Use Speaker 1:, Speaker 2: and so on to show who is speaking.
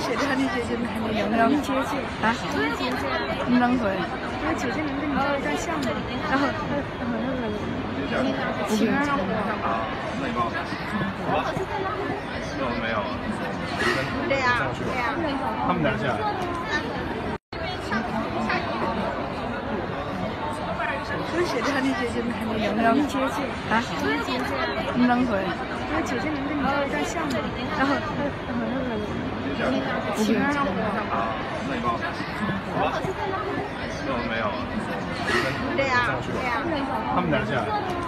Speaker 1: 谁的你姐姐们还没有？你姐姐啊？你姐姐？你们啷个？因为姐姐能跟你照一张相嘛。然后那个晴儿
Speaker 2: 没有。
Speaker 3: 对呀，对呀。
Speaker 2: 他们俩下来。
Speaker 1: 因为谁的你姐姐们还没有？你姐姐啊？你姐姐？你们啷个？因为姐姐能跟你照一张相嘛。然后那个晴儿
Speaker 2: 没有。
Speaker 3: 对呀，对呀。
Speaker 2: 他们俩下来。